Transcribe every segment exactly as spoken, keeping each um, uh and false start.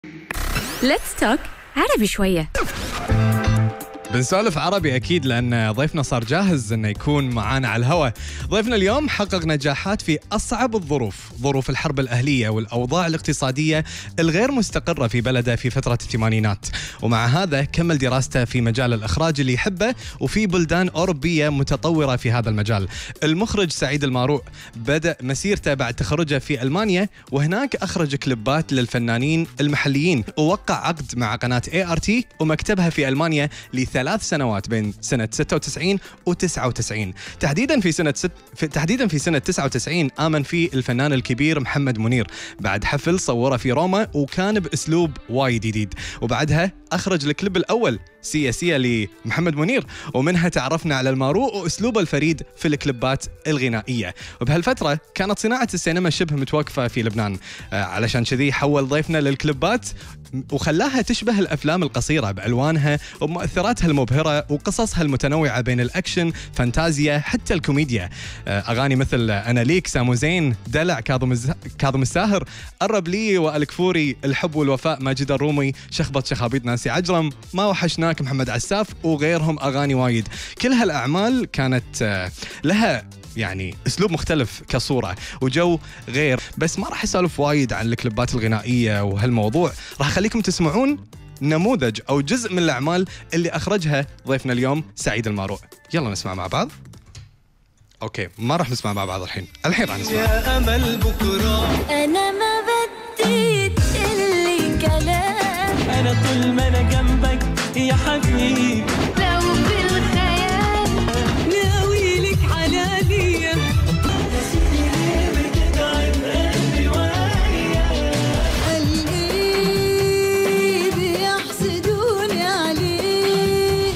Let's talk عربي شوية. بنسولف عربي أكيد لأن ضيفنا صار جاهز أنه يكون معانا على الهواء. ضيفنا اليوم حقق نجاحات في أصعب الظروف، ظروف الحرب الأهلية والأوضاع الاقتصادية الغير مستقرة في بلده في فترة الثمانينات، ومع هذا كمل دراسته في مجال الإخراج اللي يحبه وفي بلدان أوروبية متطورة في هذا المجال. المخرج سعيد الماروق بدأ مسيرته بعد تخرجه في ألمانيا، وهناك أخرج كليبات للفنانين المحليين، ووقع عقد مع قناة إيه آر تي ومكتبها في ألمانيا لثلاث ثلاث سنوات بين سنة ستة وتسعين وتسعة وتسعين. تحديدا في سنة ست... في... تحديدا في سنة تسعة وتسعين آمن فيه الفنان الكبير محمد منير بعد حفل صوره في روما، وكان بأسلوب وايد جديد. وبعدها أخرج الكليب الأول سيا سيا لمحمد منير، ومنها تعرفنا على الماروق وأسلوبه الفريد في الكليبات الغنائية. وبهالفترة كانت صناعة السينما شبه متوقفة في لبنان، آه علشان كذي حول ضيفنا للكليبات وخلاها تشبه الأفلام القصيرة بألوانها ومؤثراتها المبهرة وقصصها المتنوعة بين الأكشن، فانتازيا، حتى الكوميديا. آه أغاني مثل أنا ليك، سامو زين، دلع، كاظم الز... كاظم الساهر، قرب لي، وآل كفوري، الحب والوفاء، ماجد الرومي، شخبط شخابيط نانسي عجرم، ما وحشناك محمد عساف، وغيرهم أغاني وايد. كل هالأعمال كانت لها يعني أسلوب مختلف كصورة وجو غير، بس ما راح أسولف وايد عن الكليبات الغنائية وهالموضوع. راح أخليكم تسمعون نموذج أو جزء من الأعمال اللي أخرجها ضيفنا اليوم سعيد الماروق. يلا نسمع مع بعض. أوكي، ما راح نسمع مع بعض الحين الحين راح نسمع. يا أمل بكرة أنا ما بدي تقلي كلام، أنا طول ما أنا جنبك يا حبيبي، لو بالخيال ناوي لك حلالية، بتتعب قلبي وياك، قلبي بيحسدوني عليه.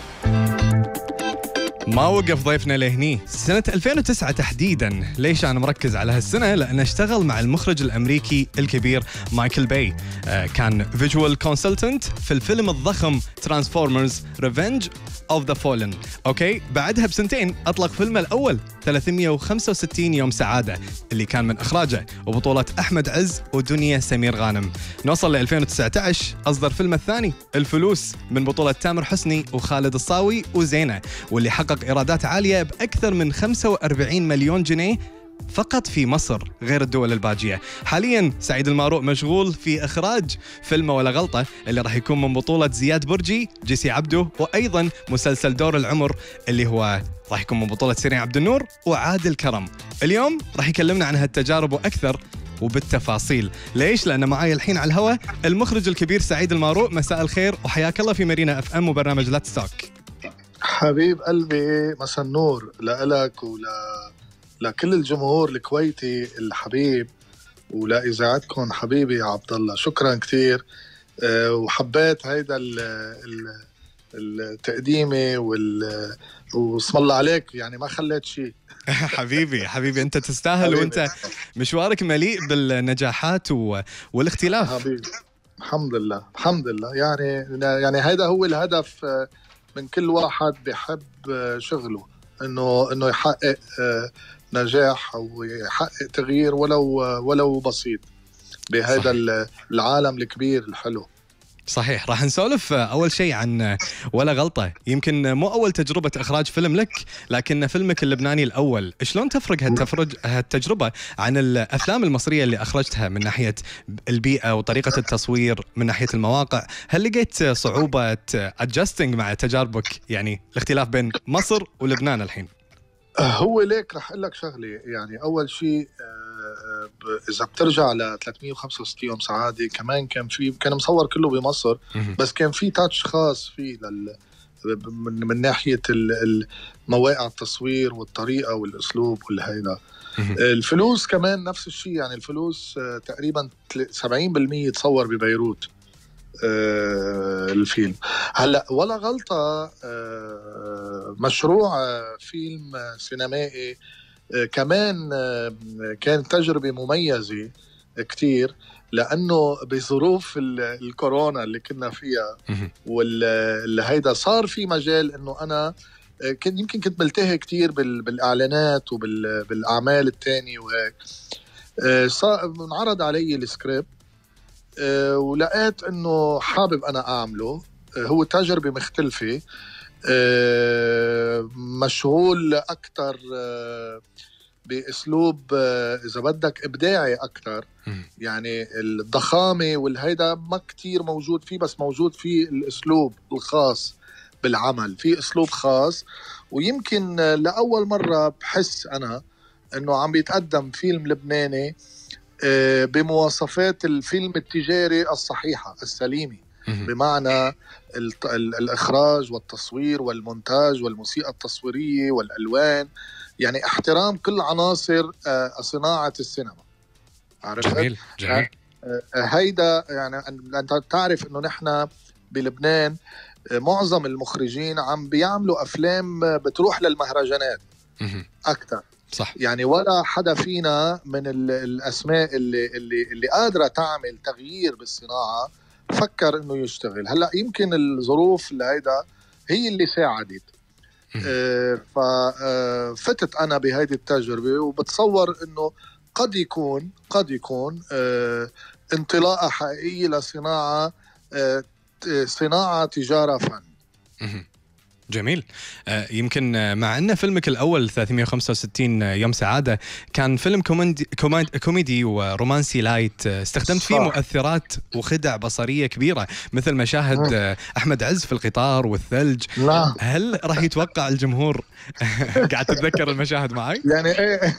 ما وقف ضيفنا لهني. سنة ألفين وتسعة تحديداً. ليش أنا مركز على هالسنة؟ لأنه اشتغل مع المخرج الأمريكي الكبير مايكل باي. آه كان فيجوال كونسلتنت في الفيلم الضخم ترانسفورمرز ريفنج اوف ذا فولن. أوكي، بعدها بسنتين أطلق فيلمه الأول ثلاثمية وخمسة وستين يوم سعادة، اللي كان من إخراجه وبطولة أحمد عز ودنيا سمير غانم. نوصل ل ألفين وتسعة عشر أصدر فيلمه الثاني الفلوس من بطولة تامر حسني وخالد الصاوي وزينة، واللي حقق إيرادات عالية بأكثر من خمسة وأربعين مليون جنيه فقط في مصر غير الدول الباجية. حالياً سعيد الماروق مشغول في إخراج فيلمه ولا غلطة، اللي راح يكون من بطولة زياد برجي، جيسي عبده، وأيضاً مسلسل دور العمر اللي هو راح يكون من بطولة سيرين عبد النور وعادل كرم. اليوم راح يكلمنا عن هالتجارب وأكثر وبالتفاصيل. ليش؟ لأن معاي الحين على الهواء المخرج الكبير سعيد الماروق. مساء الخير وحياك الله في مارينا اف ام وبرنامج ليتس توك. حبيب قلبي، مساء النور لإلك ولا لكل الجمهور الكويتي الحبيب ولإذاعتكم حبيبي يا عبد الله. شكرا كثير. أه وحبيت هيدا التقديمة وال واسم الله عليك، يعني ما خليت شيء. حبيبي حبيبي انت تستاهل حبيبي. وانت مشوارك مليء بالنجاحات و... والاختلاف. حبيبي الحمد لله الحمد لله. يعني يعني هيدا هو الهدف من كل واحد بيحب شغله، انه انه يحقق نجاح او يحقق تغيير ولو ولو بسيط بهذا العالم الكبير الحلو. صحيح. راح نسولف أول شيء عن ولا غلطة. يمكن مو أول تجربة إخراج فيلم لك، لكن فيلمك اللبناني الأول. شلون تفرق هالتفرج هالتجربة عن الأفلام المصرية اللي أخرجتها من ناحية البيئة وطريقة التصوير، من ناحية المواقع؟ هل لقيت صعوبة adjusting مع تجاربك، يعني الاختلاف بين مصر ولبنان الحين؟ هو ليك رح أقول لك شغلة. يعني أول شيء إذا بترجع ل ثلاثمية وخمسة وستين يوم سعادة كمان كان في كان مصور كله بمصر، بس كان في تاتش خاص فيه لل من, من ناحية المواقع التصوير والطريقة والأسلوب والهيدا. الفلوس كمان نفس الشيء. يعني الفلوس تقريبا سبعين بالمية تصور ببيروت الفيلم. هلأ ولا غلطة مشروع فيلم سينمائي كمان كان تجربة مميزة كتير، لأنه بظروف الكورونا اللي كنا فيها واللي هيدا صار في مجال إنه أنا كنت يمكن كنت ملتهي كتير بالإعلانات وبالأعمال التانية، وهيك انعرض علي السكريبت آه، ولقيت انه حابب انا اعمله. آه، هو تجربة مختلفة، آه، مشغول اكتر آه، باسلوب آه، اذا بدك ابداعي اكتر. يعني الضخامة والهيدا ما كتير موجود فيه، بس موجود فيه الاسلوب الخاص بالعمل، في اسلوب خاص. ويمكن آه، لاول مرة بحس انا انه عم بيتقدم فيلم لبناني آه، بمواصفات الفيلم التجاري الصحيحة السليمة، بمعنى ال- ال- الإخراج والتصوير والمونتاج والموسيقى التصويرية والألوان، يعني احترام كل عناصر آه، صناعة السينما. عرفت؟ جميل جميل. آه، آه، هيدا يعني أن- أنت تعرف إنه نحن بلبنان آه، معظم المخرجين عم بيعملوا أفلام آه، بتروح للمهرجانات مهم. أكتر. صح. يعني ولا حدا فينا من ال- الأسماء اللي, اللي, اللي قادرة تعمل تغيير بالصناعة فكر إنه يشتغل. هلأ يمكن الظروف اللي هيدا هي اللي ساعدت. آه ففتت أنا بهيدي التجربة، وبتصور إنه قد يكون قد يكون آه انطلاقة حقيقية لصناعة آه صناعة تجارة فن. مهم. جميل. آه، يمكن آه، مع أن فيلمك الأول ثلاثمية وخمسة وستين يوم سعادة كان فيلم كوميدي, كوميدي, كوميدي ورومانسي لايت، آه، استخدمت فيه صح. مؤثرات وخدع بصرية كبيرة مثل مشاهد آه، أحمد عز في القطار والثلج. نعم. هل راح يتوقع الجمهور قاعد تتذكر المشاهد معي؟ يعني ايه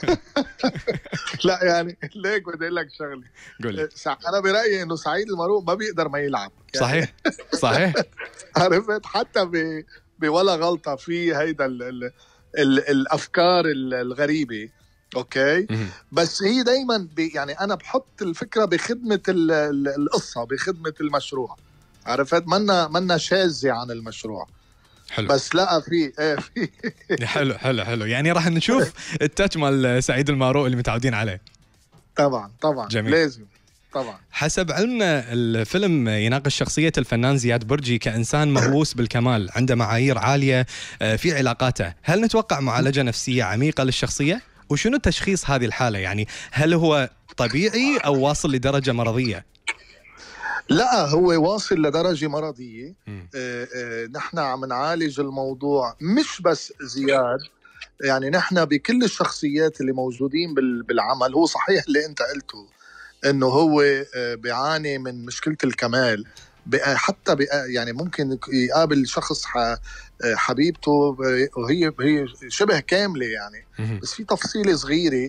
لا يعني ليك بدي اقول لك شغله. قول لي. سع- انا برايي انه سعيد المروق ما بيقدر ما يلعب يعني. صحيح صحيح. عرفت؟ حتى ب... بولا غلطه في هيدا ال... ال... ال... الافكار ال- الغريبه. اوكي. مهم. بس هي دايما ب... يعني انا بحط الفكره بخدمه ال... ال- القصه، بخدمه المشروع. عرفت؟ منا منا شاذه عن المشروع. حلو. بس لا في ايه في حلو حلو حلو. يعني راح نشوف التاتش مال سعيد الماروق اللي متعودين عليه. طبعا طبعا جميل. لازم طبعا. حسب علمنا الفيلم يناقش شخصية الفنان زياد برجي كإنسان مهووس بالكمال عنده معايير عالية في علاقاته. هل نتوقع معالجة نفسية عميقة للشخصية؟ وشنو تشخيص هذه الحالة؟ يعني هل هو طبيعي أو واصل لدرجة مرضية؟ لا هو واصل لدرجة مرضية. مم. آه، آه، نحن عم نعالج الموضوع مش بس زياد، يعني نحن بكل الشخصيات اللي موجودين بال- بالعمل. هو صحيح اللي انت قلته انه هو آه، بيعاني من مشكلة الكمال، بقى حتى بقى يعني ممكن يقابل شخص ح- آه، حبيبته ب- وهي هي شبه كاملة يعني، مهم. بس في تفصيلة صغيرة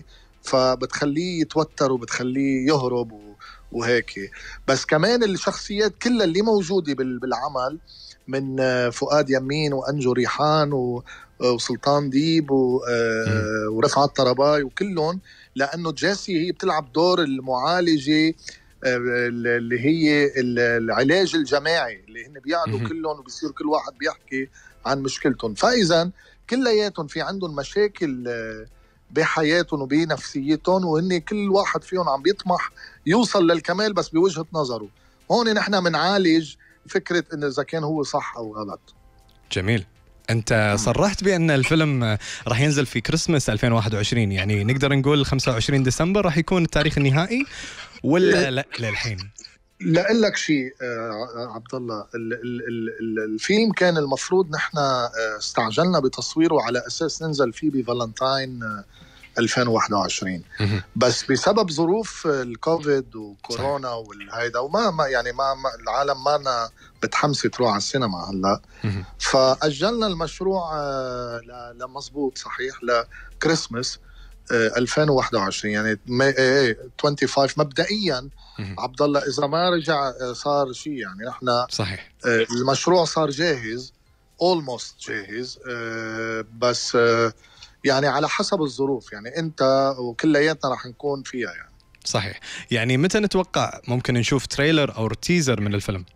فبتخليه يتوتر وبتخليه يهرب و- وهيك. بس كمان الشخصيات كلها اللي موجودة بال- بالعمل، من آه، فؤاد يمين وأنجو ريحان و- وسلطان ديب و- آه، ورفعت طرباي وكلهم، لأنه جاسي هي بتلعب دور المعالجة آه، اللي هي ال- العلاج الجماعي، اللي هن بيقعدوا مهم. كلهم وبصير كل واحد بيحكي عن مشكلتهم. فإذا كلياتهم في عندهم مشاكل آه، بحياتهم وبنفسيتهم، وهن كل واحد فيهم عم بيطمح يوصل للكمال بس بوجهة نظره. هون نحن منعالج فكرة إنه إذا كان هو صح أو غلط. جميل. أنت صرحت بأن الفيلم راح ينزل في كريسماس ألفين وواحد وعشرين، يعني نقدر نقول خمسة وعشرين ديسمبر راح يكون التاريخ النهائي ولا لا للحين؟ لأقول لك شيء آه، عبد الله، ال- ال- ال- ال- الفيلم كان المفروض نحن آه، استعجلنا بتصويره على أساس ننزل فيه بفالنتاين آه، ألفين وواحد وعشرين، مهم. بس بسبب ظروف الكوفيد وكورونا والهيدا وما ما يعني ما, ما العالم ما أنا متحمسة تروح على السينما هلا، مهم. فأجلنا المشروع آه، ل- لمزبوط صحيح لكريسماس آه، ألفين وواحد وعشرين، يعني ما- إيه، خمسة وعشرين مبدئيا. مهم. عبد الله إذا ما رجع آه، صار شيء، يعني نحن صحيح. آه، المشروع صار جاهز almost جاهز، آه، بس آه، يعني على حسب الظروف، يعني أنت وكلياتنا رح نكون فيها يعني. صحيح. يعني متى نتوقع ممكن نشوف تريلر أو تيزر من الفيلم؟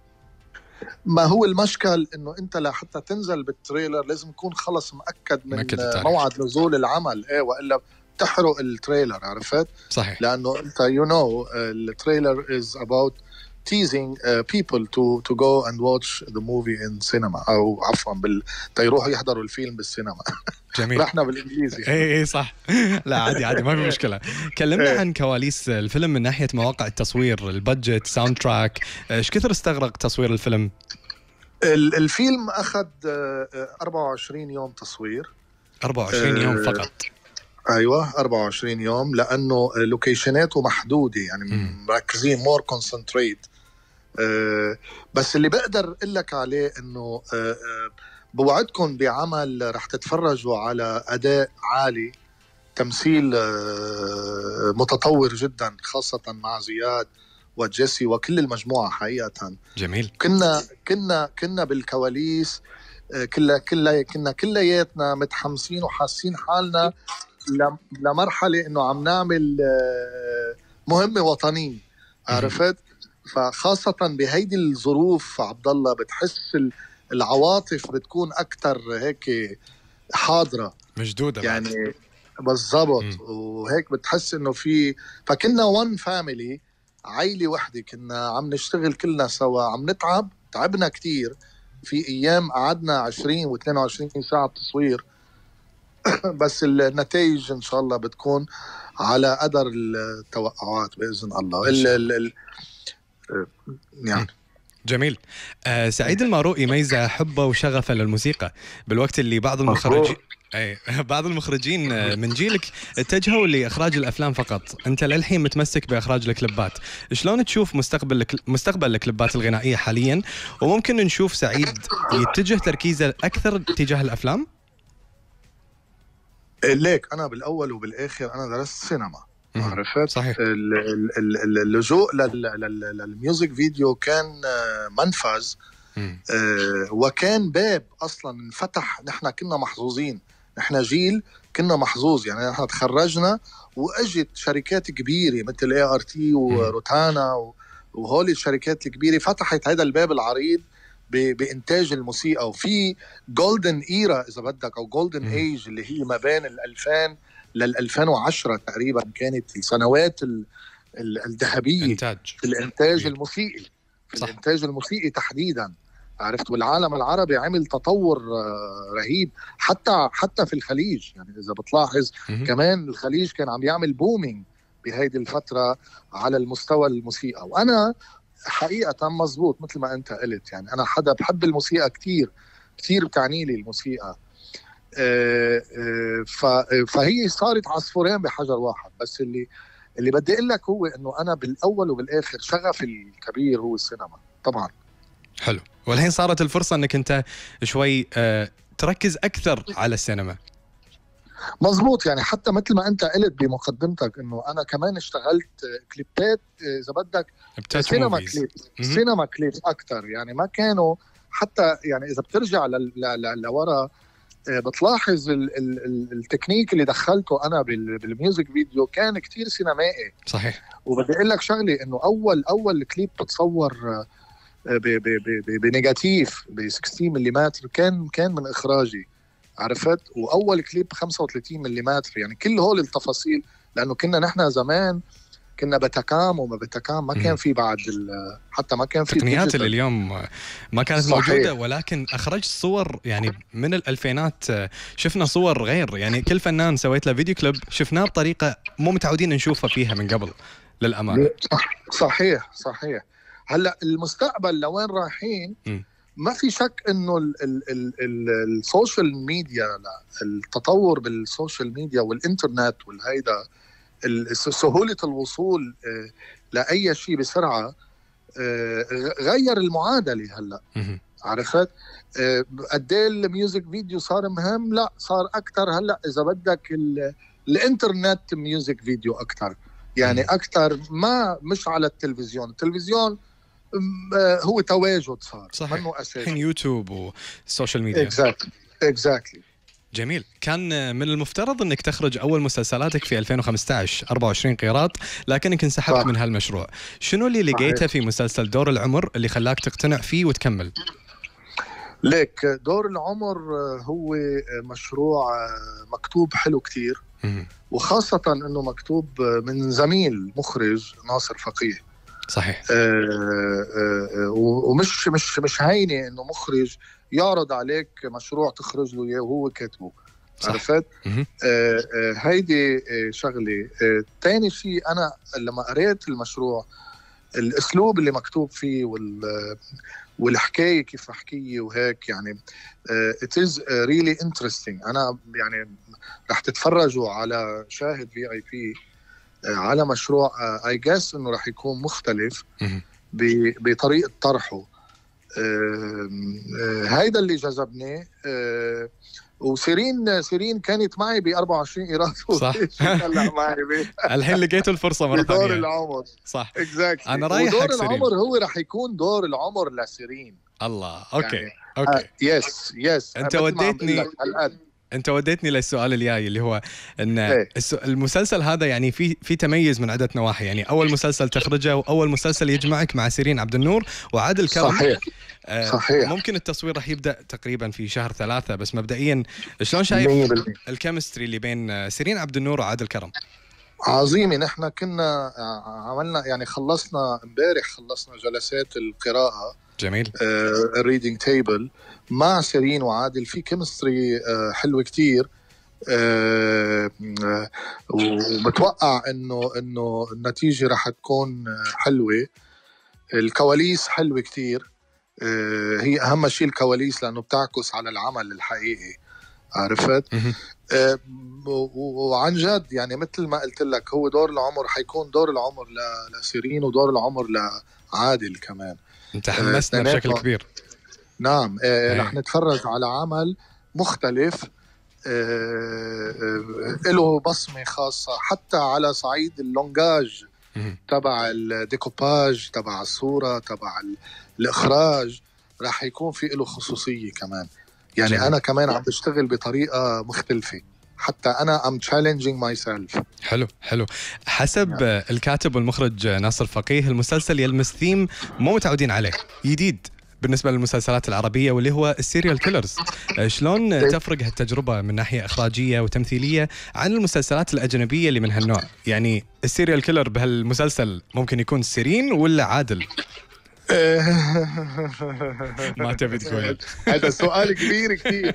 ما هو المشكل انه انت لحتى تنزل بالتريلر لازم يكون خلص مأكد من مأكد التاريخ. موعد نزول العمل، ايه والا بتحرق التريلر. عرفت؟ صحيح. لانه انت يو نو التريلر از اباوت teasing uh, people to to go and watch the movie in cinema أو عفوا بال تيروحوا يحضروا الفيلم بالسينما. جميل. رحنا بالإنجليزي. اي اي صح. لا عادي عادي ما في مشكلة. كلمنا عن كواليس الفيلم من ناحية مواقع التصوير، البادجت، ساوند تراك، ايش كثر استغرق تصوير الفيلم؟ الفيلم أخذ أربعة وعشرين يوم تصوير. أربعة وعشرين يوم فقط. ايوه أربعة وعشرين يوم لانه لوكيشناته محدوده يعني م. مركزين مور كونسنتريت. أه بس اللي بقدر اقول لك عليه انه أه بوعدكم بعمل رح تتفرجوا على اداء عالي، تمثيل أه متطور جدا خاصه مع زياد وجيسي وكل المجموعه حقيقه. جميل. كنا كنا كنا بالكواليس كلها كلها كنا كلياتنا متحمسين وحاسين حالنا لمرحلة إنه عم نعمل مهمة وطنية، عرفت؟ فخاصة بهيدي الظروف عبد الله بتحس العواطف بتكون أكتر هيك حاضرة مشدودة يعني بالضبط، وهيك بتحس إنه في فكنا وان فاميلي، عائلة وحدة، كنا عم نشتغل كلنا سوا، عم نتعب، تعبنا كتير في أيام قعدنا عشرين واثنين وعشرين ساعة تصوير بس النتائج إن شاء الله بتكون على قدر التوقعات بإذن الله. ال ال ال يعني جميل. آه سعيد الماروقي ميزة حبه وشغفه للموسيقى بالوقت اللي بعض المخرجين أي بعض المخرجين من جيلك اتجهوا لإخراج الأفلام فقط، أنت للحين متمسك بإخراج الكليبات. شلون تشوف مستقبل مستقبل الكليبات الغنائية حاليا، وممكن نشوف سعيد يتجه تركيزه أكثر تجاه الأفلام؟ ليك أنا بالأول وبالآخر أنا درست سينما، عرفت؟ صحيح. اللجوء للميوزك فيديو كان منفذ وكان باب أصلا انفتح. نحن كنا محظوظين، نحن جيل كنا محظوظ يعني، نحن تخرجنا وأجت شركات كبيرة مثل اي ار تي وروتانا وهولي الشركات الكبيرة فتحت هذا الباب العريض بإنتاج الموسيقى. وفي جولدن إيرا إذا بدك أو جولدن ايج اللي هي ما بين الألفين للألفين وعشرة تقريبا كانت السنوات الذهبية إنتاج. في الإنتاج الموسيقي، في صح. الإنتاج الموسيقي تحديدا، عرفت؟ والعالم العربي عمل تطور رهيب حتى حتى في الخليج يعني. إذا بتلاحظ م- كمان الخليج كان عم يعمل بومينج بهيدي الفترة على المستوى الموسيقى. وأنا حقيقة مزبوط مثل ما أنت قلت يعني، أنا حدا بحب الموسيقى كتير كتير، بتعني لي الموسيقى. فهي صارت عصفورين بحجر واحد. بس اللي اللي بدي أقول لك هو إنه أنا بالأول وبالآخر شغفي الكبير هو السينما طبعا. حلو. والحين صارت الفرصة إنك أنت شوي أه تركز أكثر على السينما. مزبوط يعني، حتى مثل ما أنت قلت بمقدمتك إنه أنا كمان اشتغلت كليبات إذا بدك سينما كليب سينما كليب أكتر يعني. ما كانوا حتى يعني إذا بترجع لورا بتلاحظ ال ال التكنيك اللي دخلته أنا بالميوزك فيديو كان كتير سينمائي. صحيح. وبدي أقول لك شغلي إنه أول أول كليب بتصور بنيجاتيف ب ستين ملم كان كان من إخراجي، عرفت؟ وأول كليب خمسة وثلاثين ملم يعني. كل هول التفاصيل لأنه كنا نحن زمان كنا بتكام وما بتكام، ما كان في بعد حتى ما كان في تقنيات اللي اليوم ما كانت صحيح. موجودة، ولكن أخرجت صور يعني من الألفينات. شفنا صور غير يعني، كل فنان سويت له فيديو كليب شفناه بطريقة مو متعودين نشوفها فيها من قبل للأمانة. صحيح صحيح. هلأ المستقبل لوين رايحين؟ ما في شك إنه السوشيال ميديا، التطور بالسوشيال ميديا والإنترنت والهيدا سهولة الوصول لأي شيء بسرعة غير المعادلة. هلأ عرفت قد ايه الميوزك فيديو صار مهم؟ لا صار أكتر هلأ إذا بدك الإنترنت ميوزك فيديو أكتر يعني، أكتر ما مش على التلفزيون. التلفزيون هو تواجد صار منه أساسي، الحين يوتيوب والسوشيال ميديا. exactly. exactly. جميل. كان من المفترض أنك تخرج أول مسلسلاتك في ألفين وخمسة عشر أربعة وعشرين قيراط، لكنك انسحبت من هالمشروع. شنو اللي لقيته في مسلسل دور العمر اللي خلاك تقتنع فيه وتكمل؟ ليك دور العمر هو مشروع مكتوب حلو كتير، وخاصة أنه مكتوب من زميل مخرج ناصر فقيه. صحيح. آه آه آه ومش مش مش هينه انه مخرج يعرض عليك مشروع تخرج له اياه وهو كاتبه. عرفت؟ آه آه هيدي آه شغله. آه تاني شيء، انا لما قريت المشروع الاسلوب اللي مكتوب فيه وال والحكايه كيف احكيه وهيك، يعني uh, it is really interesting. انا يعني رح تتفرجوا على شاهد في اي بي uh, على مشروع اي uh, جاس انه رح يكون مختلف بطريقه طرحه. uh, uh, هيدا اللي جذبني. uh, وسيرين سيرين كانت معي ب أربعة وعشرين ايراد. صح. هلا معي الحين لقيتوا الفرصه مره ثانيه. دور العمر. صح. exactly. انا رايح دور حق سيرين. العمر هو رح يكون دور العمر لسيرين. الله. اوكي يعني اوكي. يس يس. انت وديتني انت وديتني للسؤال الجاي اللي هو ان إيه؟ المسلسل هذا يعني في في تميز من عده نواحي. يعني اول مسلسل تخرجه واول مسلسل يجمعك مع سيرين عبد النور وعادل كرم. صحيح. آه صحيح. ممكن التصوير راح يبدا تقريبا في شهر ثلاثة، بس مبدئيا شلون شايف الكيمستري اللي بين سيرين عبد النور وعادل كرم؟ عظيمه. نحن كنا عملنا يعني خلصنا امبارح خلصنا جلسات القراءه. جميل. الريدنج uh, تيبل مع سيرين وعادل، في كيمستري uh, حلوه كتير. uh, uh, وبتوقع انه انه النتيجه رح تكون حلوه. الكواليس حلوه كتير. uh, هي اهم شيء الكواليس، لانه بتعكس على العمل الحقيقي. عرفت؟ uh, وعن جد يعني مثل ما قلت لك، هو دور العمر حيكون دور العمر لسيرين ودور العمر لعادل كمان. انت حمسنا بشكل كبير. نعم. آه رح نتفرج على عمل مختلف آه آه له بصمة خاصة، حتى على صعيد اللونجاج تبع الديكوباج تبع الصورة تبع الإخراج. رح يكون في له خصوصية كمان. يعني جميل. أنا كمان عم بشتغل بطريقة مختلفة، حتى أنا I'm challenging myself. حلو حلو. حسب yeah. الكاتب والمخرج ناصر فقيه، المسلسل يلمس ثيم مو متعودين عليه، جديد بالنسبة للمسلسلات العربية، واللي هو السيريال كيلرز. شلون تفرق هالتجربة من ناحية إخراجية وتمثيلية عن المسلسلات الأجنبية اللي من هالنوع؟ يعني السيريال كيلر بهالمسلسل ممكن يكون سيرين ولا عادل؟ ما تبي تقول. هذا سؤال كبير كثير.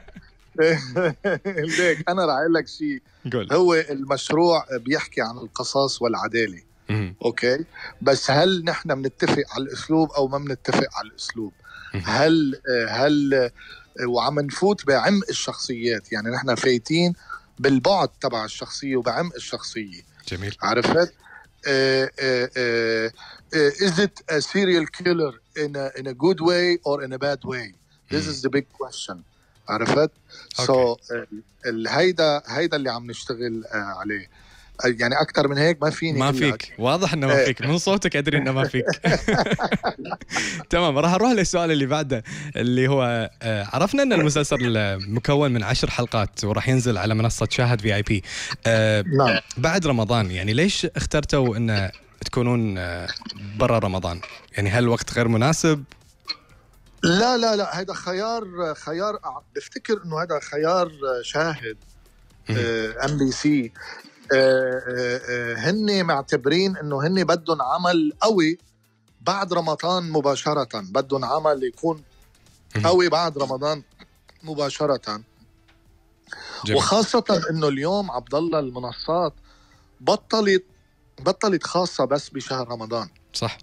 ليك انا راح اقول لك شيء. هو المشروع بيحكي عن القصاص والعداله. اوكي، بس هل نحن بنتفق على الاسلوب او ما بنتفق على الاسلوب؟ هل هل وعم نفوت بعمق الشخصيات، يعني نحن فايتين بالبعد تبع الشخصيه وبعمق الشخصيه. جميل. عرفت؟ Uh, uh, uh, uh, is it a serial killer in a, in a good way or in a bad way? This mm. is the big question. عرفت؟ okay. So uh, هيدا هيدا اللي عم نشتغل uh, عليه. يعني أكتر من هيك ما فيني. ما فيك، واضح إنه ما فيك، من صوتك أدري إنه ما فيك. تمام، راح أروح للسؤال اللي بعده، اللي هو آه عرفنا إن المسلسل مكون من عشر حلقات وراح ينزل على منصة شاهد في آي بي آه نعم. بعد رمضان. يعني ليش اخترتوا إن تكونون آه برا رمضان؟ يعني هل الوقت غير مناسب؟ لا لا لا، هذا خيار خيار بفتكر إنه هذا خيار شاهد ام بي سي. آه آه آه هن معتبرين انه هن بدهم عمل قوي بعد رمضان مباشرة، بدهم عمل يكون قوي بعد رمضان مباشرة. جميل. وخاصة انه اليوم عبد الله المنصات بطلت بطلت خاصة بس بشهر رمضان. صح.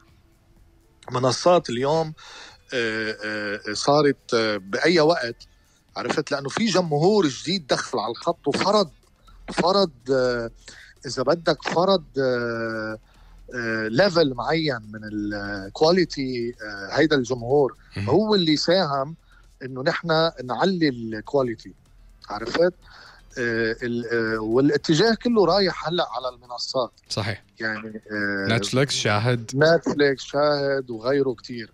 منصات اليوم آه آه صارت آه بأي وقت. عرفت؟ لأنه في جمهور جديد دخل على الخط وفرض فرض إذا بدك فرض ليفل معين من الكواليتي. هيدا الجمهور هو اللي ساهم إنه نحن نعلي الكواليتي. عرفت؟ والاتجاه كله رايح هلأ على المنصات. صحيح. يعني نتفليكس، شاهد نتفليكس، شاهد وغيره كتير.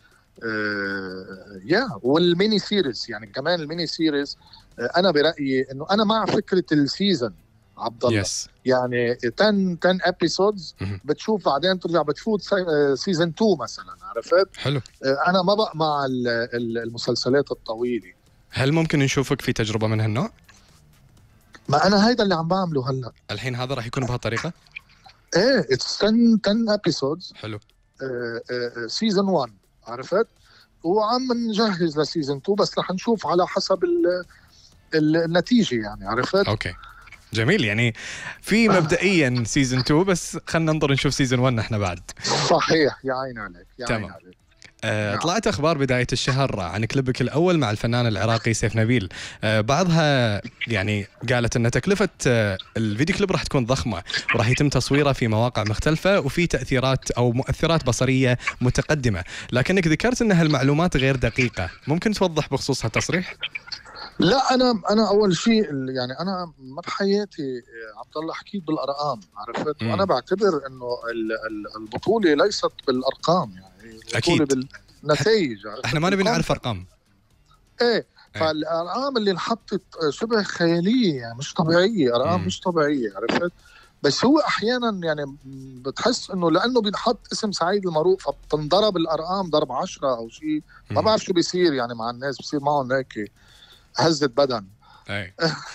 يا والميني سيريز، يعني كمان الميني سيريز أنا برأيي إنه أنا مع فكرة السيزن عبد الله. yes. يعني عشرة عشرة ابيسودز بتشوف بعدين ترجع بتفوت سيزن اثنين مثلا. عرفت؟ حلو. أنا ما بقى مع المسلسلات الطويلة. هل ممكن نشوفك في تجربة من هالنوع؟ ما أنا هيدا اللي عم بعمله هلا. الحين هذا راح يكون بهالطريقة؟ ايه اتس عشرة عشرة ابيسودز حلو. سيزون واحد عرفت، وعم نجهز لسيزون اتنين، بس رح نشوف على حسب ال ال النتيجه يعني عرفت. اوكي جميل، يعني في مبدئيا سيزون اتنين، بس خلينا ننظر نشوف سيزون واحد احنا بعد. صحيح، يا عين عليك يا تمام. عين عليك. آه، نعم. طلعت اخبار بدايه الشهر عن كليبك الاول مع الفنان العراقي سيف نبيل. آه، بعضها يعني قالت ان تكلفه آه، الفيديو كليب راح تكون ضخمه، وراح يتم تصويره في مواقع مختلفه، وفي تاثيرات او مؤثرات بصريه متقدمه، لكنك ذكرت ان هالمعلومات غير دقيقه. ممكن توضح بخصوص هالتصريح؟ لا انا انا اول شيء يعني انا ما بحياتي عبد الله حكيت بالارقام عرفت، مم. وانا بعتبر انه ال- ال- البطوله ليست بالارقام، يعني البطوله أكيد. بالنتائج عرفت؟ احنا ما نبي نعرف ارقام. ايه، فالارقام اللي انحطت شبه خياليه يعني مش طبيعيه، ارقام مم. مش طبيعيه عرفت. بس هو احيانا يعني بتحس انه لانه بينحط اسم سعيد الماروق فبتنضرب الارقام ضرب عشرة او شيء، ما مم. بعرف شو بيصير يعني مع الناس، بصير معهم هيك هزة بدن. اي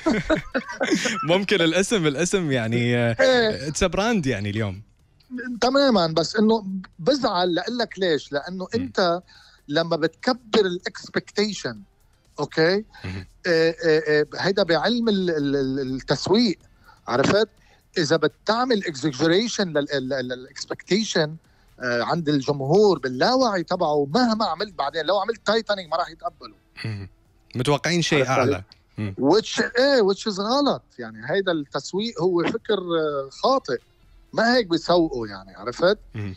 ممكن الاسم الاسم يعني ايه اتس براند يعني اليوم. تماما، بس انه بزعل لك ليش؟ لانه انت لما بتكبر الاكسبكتيشن اوكي مم. آه، آه، آه، هيدا بعلم ال- ال- ال- التسويق عرفت، اذا بتعمل اكزاجريشن للاكسبكتيشن عند الجمهور باللاوعي تبعه، مهما عملت بعدين، لو عملت تايتانيك ما راح يتقبلوا. مم. متوقعين شيء عرفت اعلى. علي؟ مم. وتش ايه وتش غلط يعني، هيدا التسويق هو فكر آه، خاطئ، ما هيك بيسوقوا يعني عرفت. مم.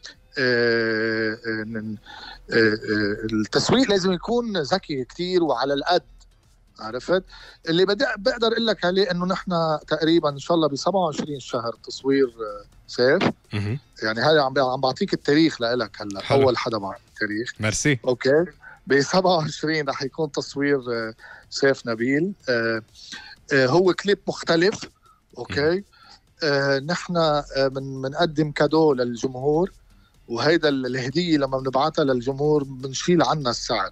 آه، آه، آه، آه، التسويق لازم يكون ذكي كتير وعلى القد عرفت. اللي بدي بقدر اقول لك عليه انه نحن تقريبا ان شاء الله ب سبعة وعشرين شهر تصوير آه، سيف، مم. يعني هذا عم عم بعطيك التاريخ لك هلا، حلو. اول حدا بعطيك التاريخ ميرسي. اوكي. ب سبعة وعشرين رح يكون تصوير آه، سيف نبيل. آه، آه، هو كليب مختلف اوكي. آه، نحن آه، من بنقدم كادو للجمهور، وهيدا الهديه لما بنبعتها للجمهور بنشيل عنا السعر.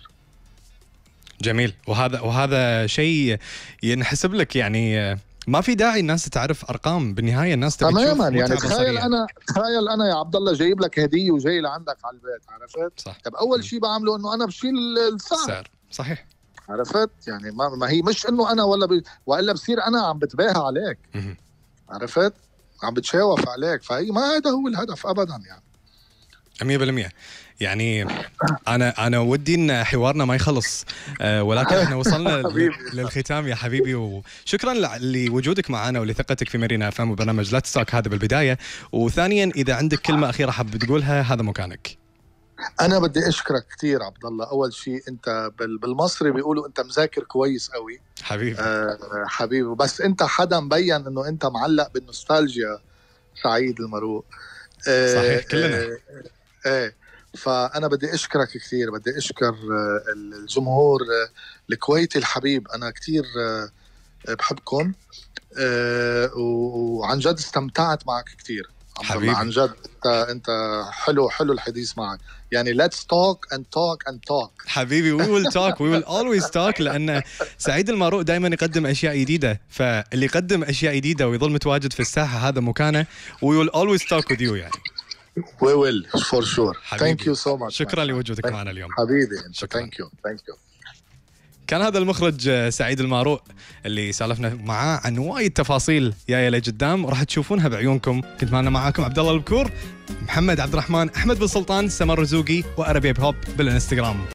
جميل، وهذا وهذا شيء ينحسب لك يعني. ما في داعي الناس تعرف ارقام، بالنهايه الناس تبي تشوف تماما يعني متعة تخيل بصرية. انا تخيل انا يا عبد الله جايب لك هديه وجاي لعندك على البيت عرفت. صح. طب اول شيء بعمله انه انا بشيل السعر السعر صحيح. عرفت، يعني ما, ما هي مش انه انا ولا ب... والا بصير انا عم بتباهى عليك مم. عرفت، عم بتشاوف عليك، فهي ما هذا هو الهدف ابدا يعني. مية بالمية. يعني انا انا ودي ان حوارنا ما يخلص، أه ولكن احنا وصلنا ل- للختام يا حبيبي، وشكرا ل- لوجودك معنا ولثقتك في مارينا اف ام وبرنامج لا تستاك هذا بالبدايه. وثانيا اذا عندك كلمه اخيره حاب تقولها هذا مكانك. انا بدي اشكرك كثير عبد الله. اول شيء انت بال... بالمصري بيقولوا انت مذاكر كويس قوي حبيبي. آه حبيبي، بس انت حدا مبين انه انت معلق بالنوستالجيا سعيد الماروق. آه صحيح كلنا. آه آه فانا بدي اشكرك كثير، بدي اشكر آه الجمهور آه الكويتي الحبيب، انا كثير آه بحبكم آه وعن جد استمتعت معك كثير حبيبي. عن جد. انت انت حلو حلو الحديث معك يعني. let's talk and talk and talk حبيبي we will talk we will always talk، لأن سعيد الماروق دائما يقدم أشياء جديدة، فاللي يقدم أشياء جديدة ويظل متواجد في الساحة هذا مكانه. we will always talk with you يعني. we will for sure. حبيبي. thank you so much. شكرا لوجودك معنا اليوم حبيبي انت. شكراً. thank you thank you. كان هذا المخرج سعيد الماروق اللي سالفنا معاه عن وايد تفاصيل جايه لقدام وراح تشوفونها بعيونكم. كنت معنا معاكم عبد الله البكور، محمد عبد الرحمن، احمد بن سلطان، سمر رزوقي، واربي هوب بالانستغرام.